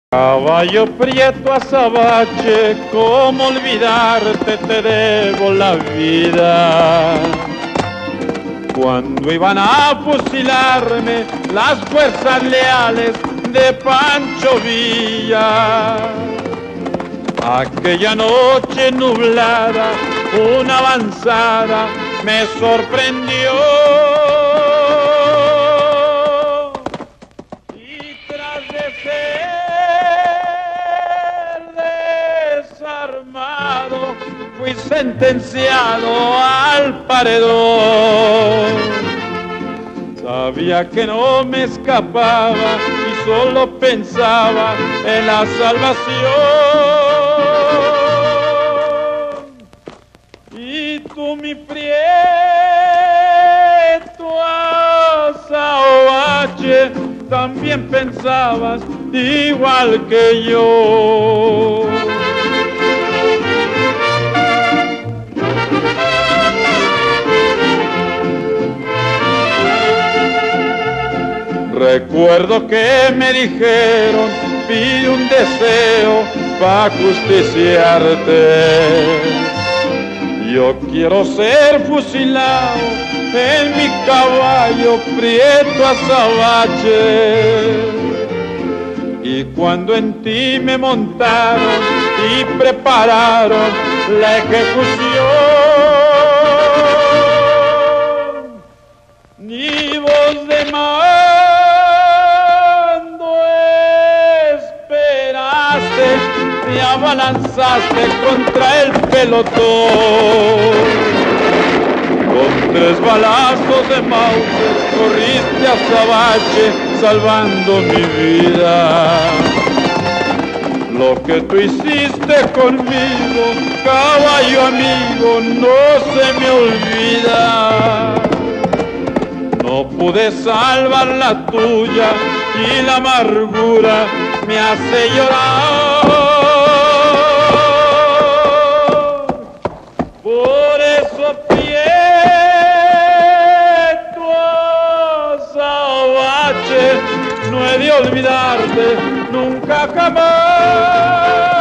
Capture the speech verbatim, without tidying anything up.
Caballo prieto azabache, cómo olvidarte, te debo la vida. Cuando iban a fusilarme las fuerzas leales de Pancho Villa, aquella noche nublada, una avanzada me sorprendió. Y tras de ser desarmado, fui sentenciado al paredón. Sabía que no me escapaba y solo pensaba en la salvación. Y tú, mi prieto azabache, también pensabas igual que yo. Recuerdo que me dijeron, pide un deseo para justiciarte. Yo quiero ser fusilado en mi caballo prieto azabache. Y cuando en ti me montaron y prepararon la ejecución, ni voz de mando esperaste, te abalanzaste contra el pelotón. Con tres balazos de Mauser corriste azabache salvando mi vida. Lo que tú hiciste conmigo, caballo amigo, no se me olvida. No pude salvar la tuya y la amargura me hace llorar. Por eso prieto azabache, no he de olvidarte nunca jamás.